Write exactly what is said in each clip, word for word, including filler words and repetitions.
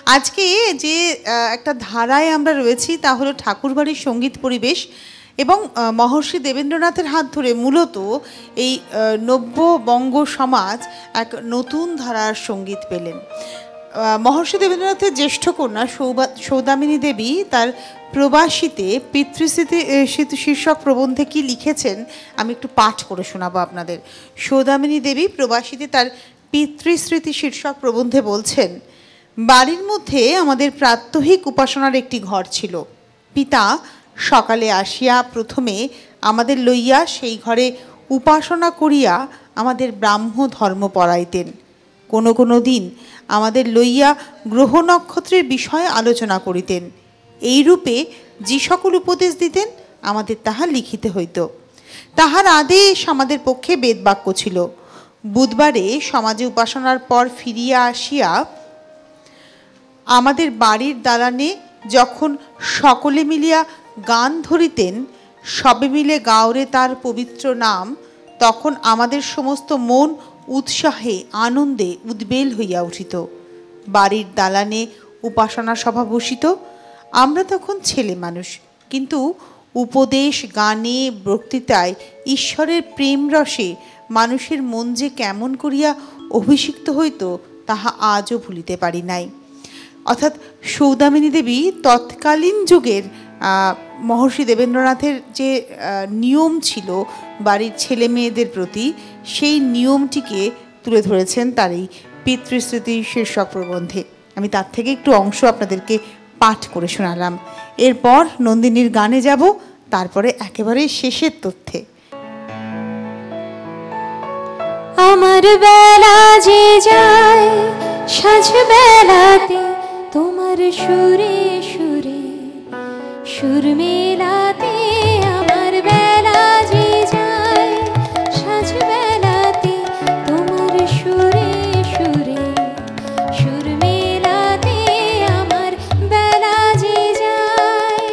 আজকে যে একটা ধারায় আমরা রয়েছি তা হলো ঠাকুরবাড়ির সঙ্গীত পরিবেশ এবং মহর্ষি দেবেন্দ্রনাথের হাত ধরে মূলত এই নব্য বঙ্গ সমাজ এক নতুন ধারার সঙ্গীত পেলেন। মহর্ষি দেবেন্দ্রনাথের জ্যেষ্ঠ কন্যা সৌদামিনী দেবী তার প্রবাসীতে পিতৃস্মৃতি শীর্ষক প্রবন্ধে কি লিখেছেন আমি একটু পাঠ করে শোনাবো আপনাদের। সৌদামিনী দেবী প্রবাসীতে তার পিতৃস্মৃতি শীর্ষক প্রবন্ধে বলছেন, বাড়ির মধ্যে আমাদের প্রাত্যহিক উপাসনার একটি ঘর ছিল। পিতা সকালে আসিয়া প্রথমে আমাদের লইয়া সেই ঘরে উপাসনা করিয়া আমাদের ব্রাহ্ম ধর্ম পড়াইতেন। কোনো কোনো দিন আমাদের লইয়া গ্রহ নক্ষত্রের বিষয়ে আলোচনা করিতেন। এইরূপে যে সকল উপদেশ দিতেন আমাদের তাহা লিখিতে হইত। তাহার আদেশ আমাদের পক্ষে বেদবাক্য ছিল। বুধবারে সমাজে উপাসনার পর ফিরিয়া আসিয়া আমাদের বাড়ির দালানে যখন সকলে মিলিয়া গান ধরিতেন, সবে মিলে গাওরে তার পবিত্র নাম, তখন আমাদের সমস্ত মন উৎসাহে আনন্দে উদ্বেল হইয়া উঠিত। বাড়ির দালানে উপাসনা সভা বসিত। আমরা তখন ছেলে মানুষ, কিন্তু উপদেশ গানে বক্তৃতায় ঈশ্বরের প্রেম রসে মানুষের মন যে কেমন করিয়া অভিষিক্ত হইত তাহা আজও ভুলিতে পারি নাই। অর্থাৎ সৌদামিনী দেবী তৎকালীন যুগের মহর্ষি দেবেন্দ্রনাথের যে নিয়ম ছিল বাড়ির ছেলে মেয়েদের প্রতি, সেই নিয়মটিকে তুলে ধরেছেন তার এই পিতৃস্মৃতি শীর্ষক প্রবন্ধে। আমি তার থেকে একটু অংশ আপনাদেরকে পাঠ করে শোনালাম। এরপর নন্দিনীর গানে যাব, তারপরে একেবারে শেষের তথ্যে। আমার বেলা যে যায় সাজ বেলাতে তোমার সুরে সুরে সুর মেলাতে, আমার বেলা যে যায় সাজ বেলাতে তোমার সুরে সুরে সুর মেলাতে, আমার বেলা যে যায়।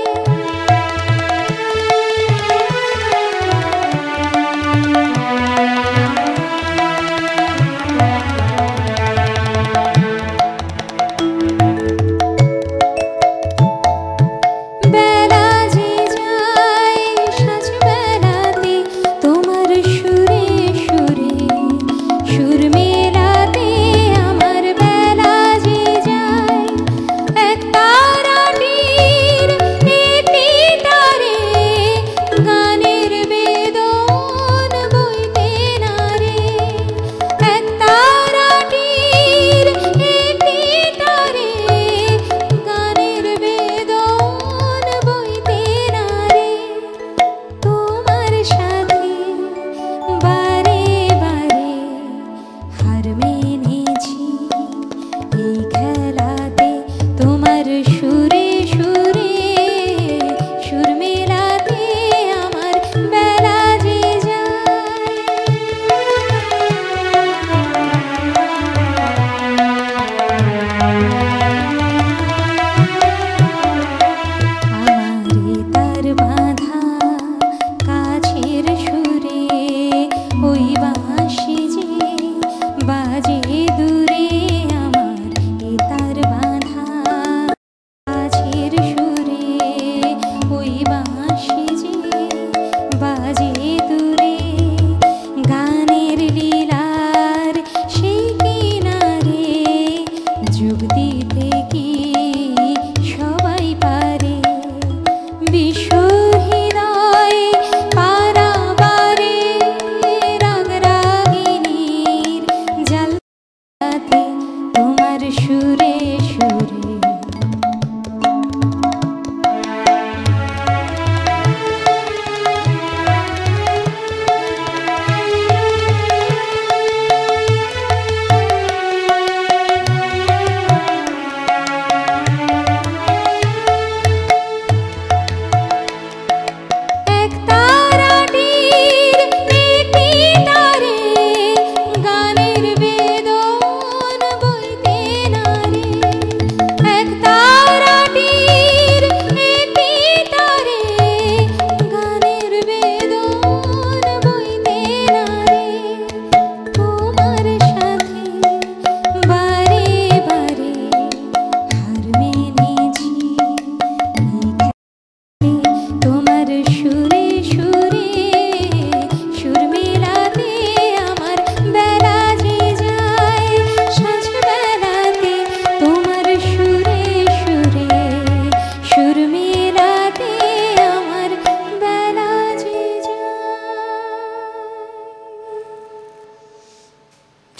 গানের বেদন বইতে নারে।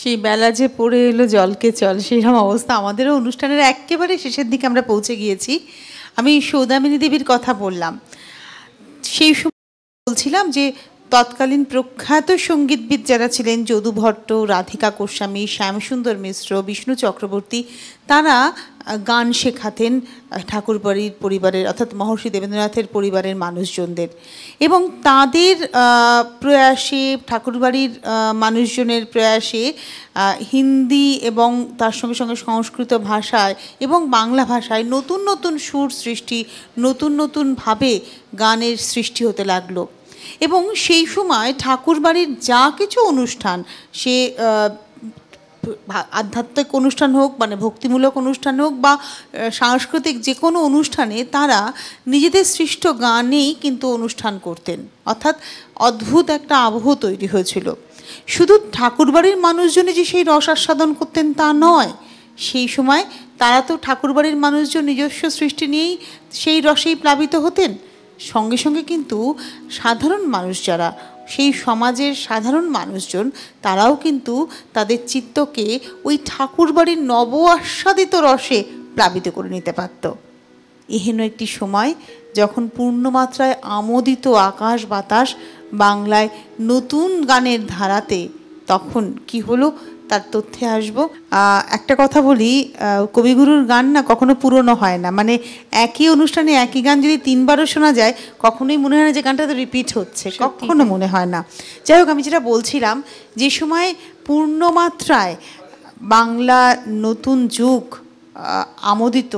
সেই বেলা যে পড়ে এলো জলকে চল, সেরকম অবস্থা আমাদেরও। অনুষ্ঠানের একেবারে শেষের দিকে আমরা পৌঁছে গিয়েছি। আমি সৌদামিনী দেবীর কথা বললাম, সেই সময় বলছিলাম যে তৎকালীন প্রখ্যাত সঙ্গীতবিদ যারা ছিলেন, যদু ভট্ট, রাধিকা গোস্বামী, শ্যামসুন্দর মিশ্র, বিষ্ণু চক্রবর্তী, তারা গান শেখাতেন ঠাকুরবাড়ির পরিবারের অর্থাৎ মহর্ষি দেবেন্দ্রনাথের পরিবারের মানুষজনদের। এবং তাদের প্রয়াসে, ঠাকুরবাড়ির মানুষজনের প্রয়াসে হিন্দি এবং তার সঙ্গে সঙ্গে সংস্কৃত ভাষায় এবং বাংলা ভাষায় নতুন নতুন সুর সৃষ্টি, নতুন নতুনভাবে গানের সৃষ্টি হতে লাগলো। এবং সেই সময় ঠাকুরবাড়ির যা কিছু অনুষ্ঠান, সে আধ্যাত্মিক অনুষ্ঠান হোক, মানে ভক্তিমূলক অনুষ্ঠান হোক, বা সাংস্কৃতিক যে কোনো অনুষ্ঠানে তারা নিজেদের সৃষ্ট গানেই কিন্তু অনুষ্ঠান করতেন। অর্থাৎ অদ্ভুত একটা আবহ তৈরি হয়েছিল। শুধু ঠাকুরবাড়ির মানুষজনই যে সেই রস আস্বাদন করতেন তা নয়, সেই সময় তারা তো ঠাকুরবাড়ির মানুষজন নিজস্ব সৃষ্টি নিয়েই সেই রসেই প্লাবিত হতেন। সঙ্গে সঙ্গে কিন্তু সাধারণ মানুষ যারা, সেই সমাজের সাধারণ মানুষজন, তারাও কিন্তু তাদের চিত্তকে ওই ঠাকুরবাড়ির নব আস্বাদিত রসে প্লাবিত করে নিতে পারত। এহেন একটি সময় যখন পূর্ণমাত্রায় আমোদিত আকাশ বাতাস বাংলায় নতুন গানের ধারাতে, তখন কি হলো তার তথ্যে আসবো। একটা কথা বলি, কবিগুরুর গান না কখনো পুরনো হয় না। মানে একই অনুষ্ঠানে একই গান যদি তিনবারও শোনা যায়, কখনোই মনে হয় না যে গানটা তো রিপিট হচ্ছে, কখনো মনে হয় না। যাই হোক, আমি যেটা বলছিলাম, যে সময় পূর্ণমাত্রায় বাংলা নতুন যুগ আমোদিত,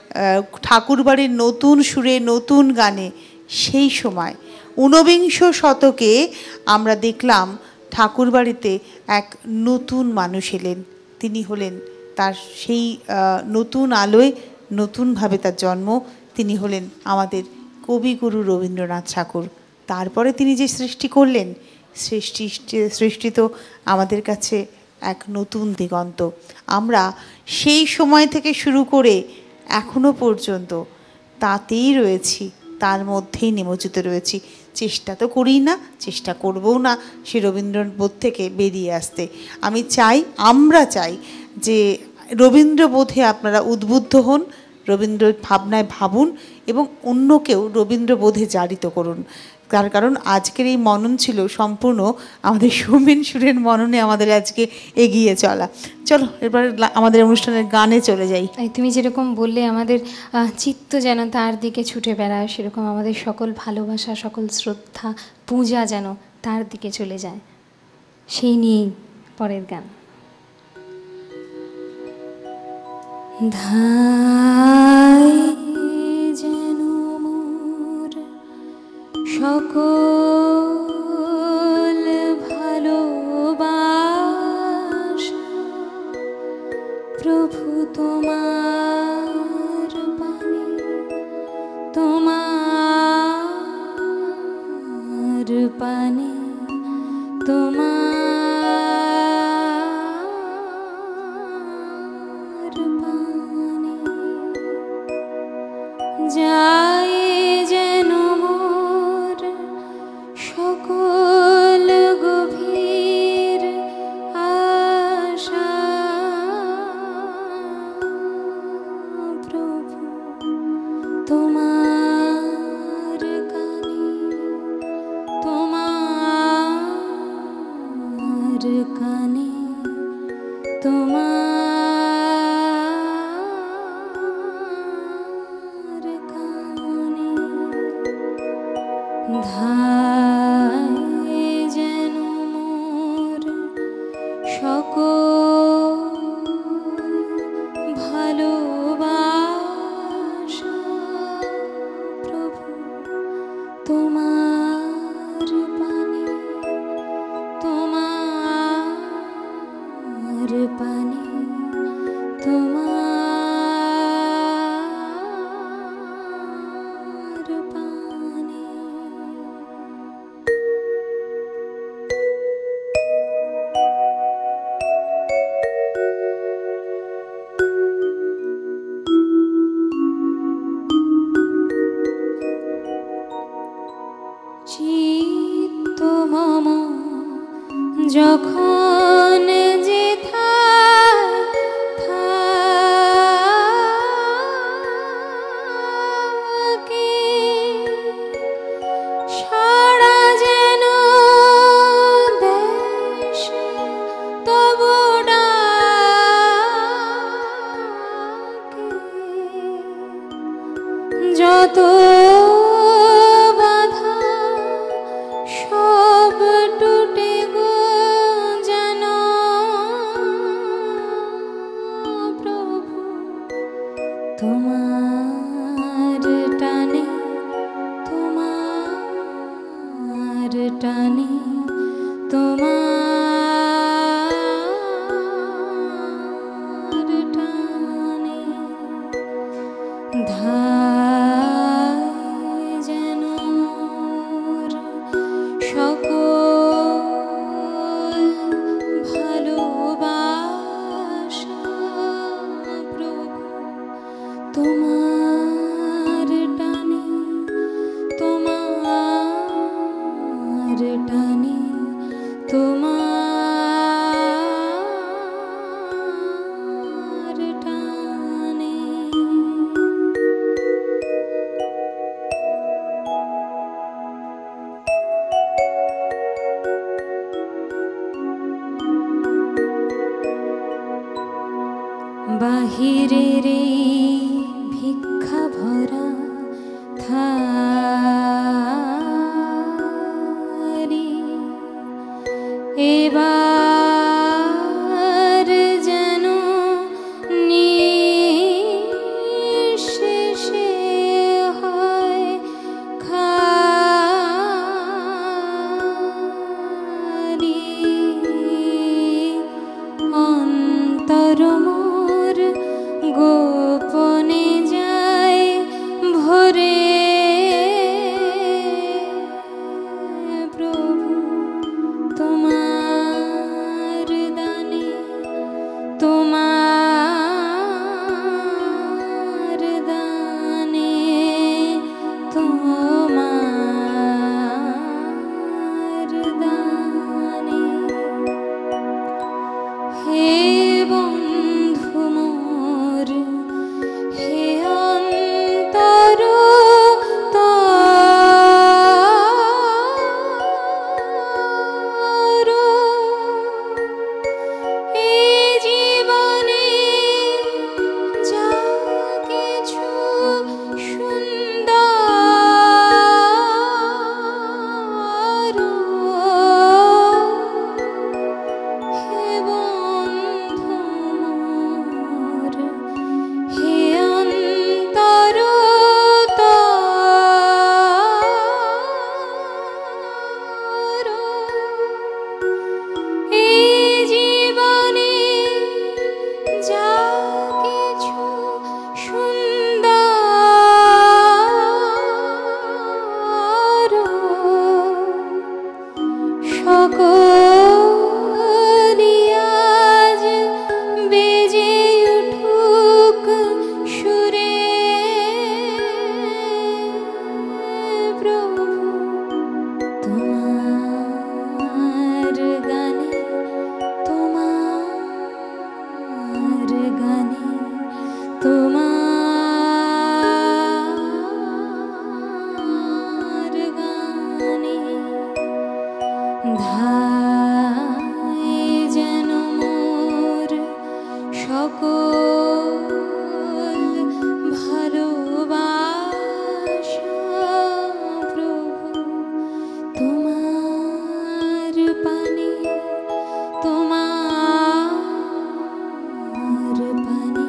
ঠাকুরবাড়ির নতুন সুরে নতুন গানে, সেই সময় ঊনবিংশ শতকে আমরা দেখলাম ঠাকুরবাড়িতে এক নতুন মানুষ এলেন। তিনি হলেন, তার সেই নতুন আলোয় নতুনভাবে তার জন্ম, তিনি হলেন আমাদের কবিগুরু রবীন্দ্রনাথ ঠাকুর। তারপরে তিনি যে সৃষ্টি করলেন, সৃষ্টি সৃষ্টি তো আমাদের কাছে এক নতুন দিগন্ত। আমরা সেই সময় থেকে শুরু করে এখনো পর্যন্ত তাতেই রয়েছি, তার মধ্যেই নিমজ্জিত রয়েছি। চেষ্টা তো করি না, চেষ্টা করবও না সে রবীন্দ্রবোধ থেকে বেরিয়ে আসতে। আমি চাই, আমরা চাই যে রবীন্দ্রবোধে আপনারা উদ্বুদ্ধ হন, রবীন্দ্র ভাবনায় ভাবুন এবং অন্যকেও রবীন্দ্রবোধে জারিত করুন। তার কারণ আজকের এই মনন ছিল সম্পূর্ণ আমাদের সৌমেন সুরের মননে আমাদের আজকে এগিয়ে চলা। চলো এবার আমাদের অনুষ্ঠানের গানে চলে যাই। তুমি যেরকম বললে আমাদের চিত্ত যেন তার দিকে ছুটে বেড়ায়, সেরকম আমাদের সকল ভালোবাসা, সকল শ্রদ্ধা, পূজা যেন তার দিকে চলে যায়। সেই নিয়েই পরের গান। ধাই যেন মোর সকল ভালোবাসা প্রভু তোমার পানে, তোমার পানে, তোমার যায় যেন মোর সকল গভীর আশা প্রভু তোমার কানে, তোমার কানে, তোমার কানে। যত বাধা সব টুটে গো যেন প্রভু তোমার টানে তোমার টানে তোমার টানে ধায় যেন মোর সকল ভালোবাসা প্রভু তোমার টানে তোমার টানে তোমার টানে। বাহিরের এই ভিক্ষা ভরা থারি এবার যেন নিঃশেষে হয় খালি অন্তর মোর গোপনে যায় ভরে প্রভু তোমার দানে তোমার দানে তোমার দানে হে বন্ধু মোর হে অন্তর তর এই জীবনে যা কিছু সুন্দর হে বন্ধু মোর হে অন্তর তর এই জীবনে যা কিছু সুন্দর সকলি আজ বেজে উঠুক সুরে প্রভু তোমার গানে তোমার গানে তোমার গানে ধায় যেন মোর সকল ভালোবাসা প্রভু তোমার পানে তোমার পানে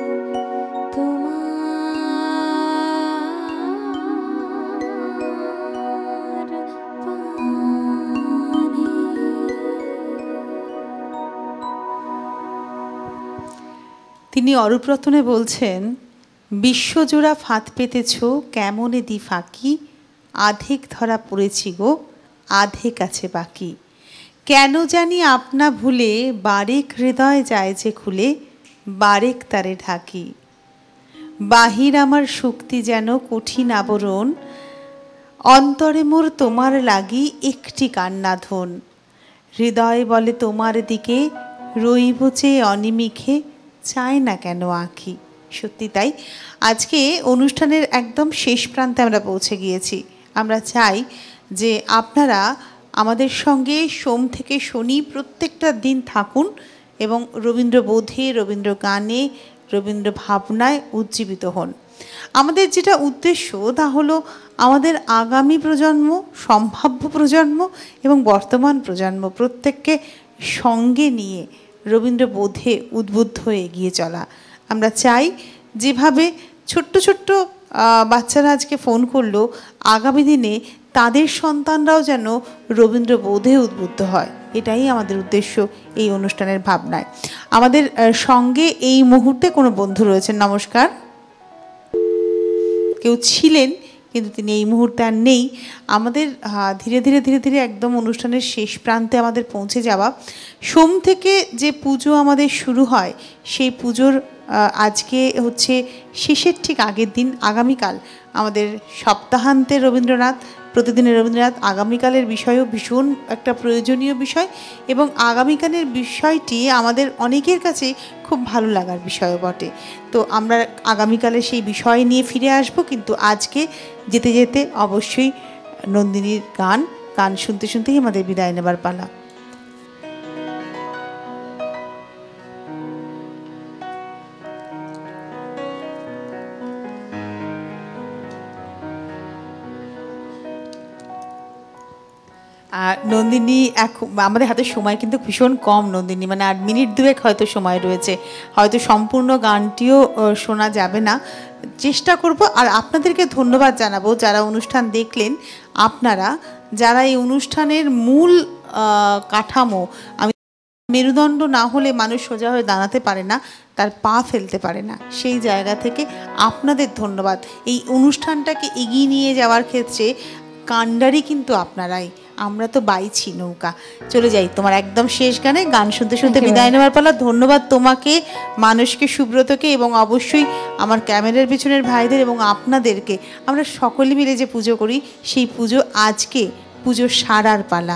তোমার পানে। তিনি অরূপরত্নে বলছেন, বিশ্বজোড়া ফাঁদ পেতেছ কেমনে দি ফাঁকি, আধেক ধরা পড়েছি গো আধেক আছে বাকি, কেন জানি আপনা ভুলে বারেক হৃদয় যায় যে খুলে, বারেক তারে ঢাকি। বাহির আমার শক্তি যেন কঠিন আবরণ, অন্তরে মোর তোমার লাগি একটি কান্নাধন, হৃদয় বলে তোমার দিকে রইব চেয়ে অনিমিখে, চায় না কেন আঁখি। সত্যি তাই, আজকে অনুষ্ঠানের একদম শেষ প্রান্তে আমরা পৌঁছে গিয়েছি। আমরা চাই যে আপনারা আমাদের সঙ্গে সোম থেকে শনি প্রত্যেকটা দিন থাকুন এবং রবীন্দ্রবোধে, রবীন্দ্র গানে, রবীন্দ্র ভাবনায় উজ্জীবিত হন। আমাদের যেটা উদ্দেশ্য তা হলো আমাদের আগামী প্রজন্ম, সম্ভাব্য প্রজন্ম এবং বর্তমান প্রজন্ম প্রত্যেককে সঙ্গে নিয়ে রবীন্দ্রবোধে উদ্বুদ্ধ হয়ে এগিয়ে চলা। আমরা চাই যেভাবে ছোট্ট ছোট্ট বাচ্চারা আজকে ফোন করলো, আগামী দিনে তাদের সন্তানরাও যেন রবীন্দ্রবোধে উদ্বুদ্ধ হয়, এটাই আমাদের উদ্দেশ্য এই অনুষ্ঠানের ভাবনায়। আমাদের সঙ্গে এই মুহূর্তে কোনো বন্ধু রয়েছেন। নমস্কার। কেউ ছিলেন কিন্তু তিনি এই মুহূর্তে আর নেই। আমাদের ধীরে ধীরে ধীরে ধীরে একদম অনুষ্ঠানের শেষ প্রান্তে আমাদের পৌঁছে যাওয়া। সোম থেকে যে পুজো আমাদের শুরু হয় সেই পুজোর আজকে হচ্ছে শেষের ঠিক আগের দিন। আগামীকাল আমাদের সপ্তাহান্তে রবীন্দ্রনাথ, প্রতিদিনের রবীন্দ্রনাথ। আগামীকালের বিষয়ও ভীষণ একটা প্রয়োজনীয় বিষয় এবং আগামীকালের বিষয়টি আমাদের অনেকের কাছে খুব ভালো লাগার বিষয়ও বটে। তো আমরা আগামীকালে সেই বিষয় নিয়ে ফিরে আসব, কিন্তু আজকে যেতে যেতে অবশ্যই নন্দিনীর গান গান শুনতে শুনতেই আমাদের বিদায় নেবার পালা। আর নন্দিনী এক আমাদের হাতে সময় কিন্তু ভীষণ কম নন্দিনী, মানে আট মিনিট দুয়েক হয়তো সময় রয়েছে, হয়তো সম্পূর্ণ গানটিও শোনা যাবে না, চেষ্টা করব। আর আপনাদেরকে ধন্যবাদ জানাবো যারা অনুষ্ঠান দেখলেন, আপনারা যারা এই অনুষ্ঠানের মূল কাঠামো, আমি মেরুদণ্ড না হলে মানুষ সোজা হয়ে দাঁড়াতে পারে না, তার পা ফেলতে পারে না, সেই জায়গা থেকে আপনাদের ধন্যবাদ। এই অনুষ্ঠানটাকে এগিয়ে নিয়ে যাওয়ার ক্ষেত্রে কাণ্ডারি কিন্তু আপনারাই, আমরা তো বাইছি নৌকা। চলে যাই তোমার একদম শেষ গানে, গান শুনতে শুনতে বিদায় নেওয়ার পালা। ধন্যবাদ তোমাকে, মানুষকে, সুব্রতকে এবং অবশ্যই আমার ক্যামেরার পিছনের ভাইদের এবং আপনাদেরকে। আমরা সকলে মিলে যে পুজো করি সেই পুজো আজকে পুজো সারার পালা।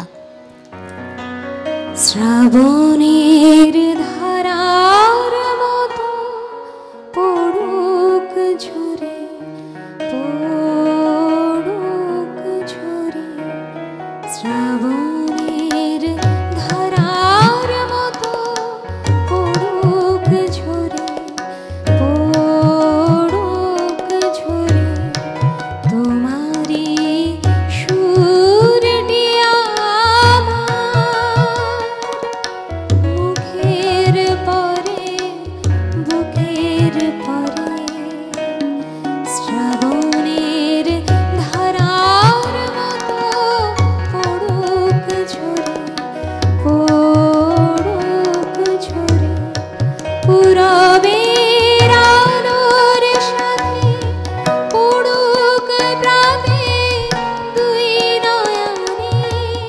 শ্রাবণের ধারার মতো পড়ুক ঝরে, পড়ুক ঝরে, শ্রাবণের ধারার মতো পড়ুক ঝরে, পড়ুক ঝরে, তোমারি সুরটি মুখের পরে, বুকের পরে, শ্রাবণের ধারার মতো পড়ুক ঝরে, পড়ুক ঝরে, পূরবের আলোর সাথে পড়ুক প্রাতে দুই নয়নে,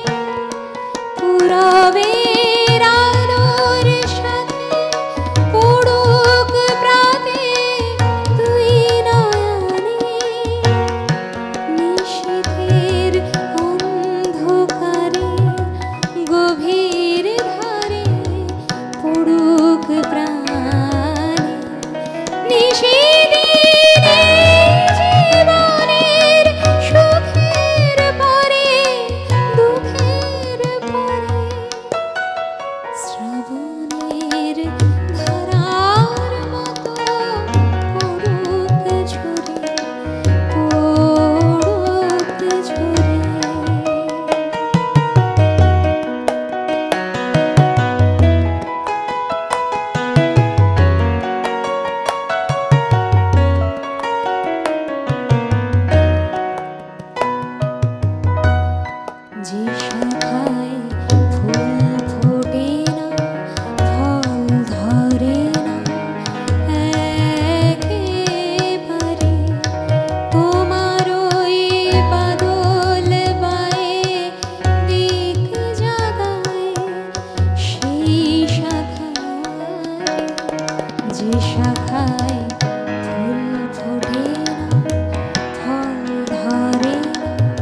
পূরবের আলোর সাথে পড়ুক প্রাতে দুই নয়নে, নিশীথের অন্ধকারে গভীর ধারে পড়ুক প্রাণে, নিশীদিনে জীবনের সুখের পরে দুঃখের পরে, শ্রাবণের ধারার মতো পড়ুক ঝরে, পড়ুক ঝরে। যে শাখায় ফুল ফোটে না, ফল ধরে না একেবারে, তোমার ওই বাদল বায়ে দিক জাগায় সেই শাখায়, যে শাখায় ফুল ফোটে না, ফল ধরে না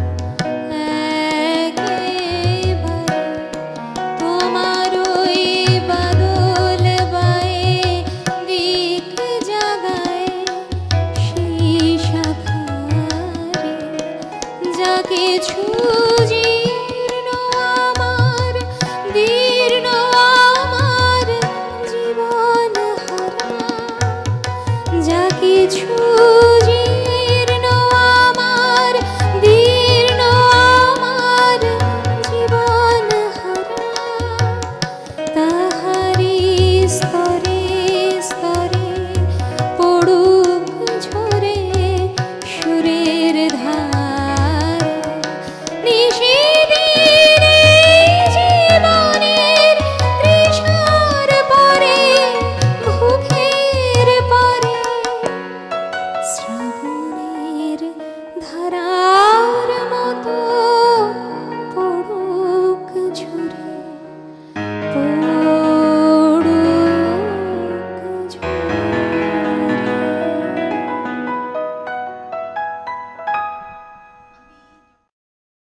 একেবারে, তোমার ওই বাদল বায়ে দিক জাগায় সেই শাখারে, যা কিছু জীর্ণ আমার, দীর্ণ আমার জীবন হারা, যা কিছু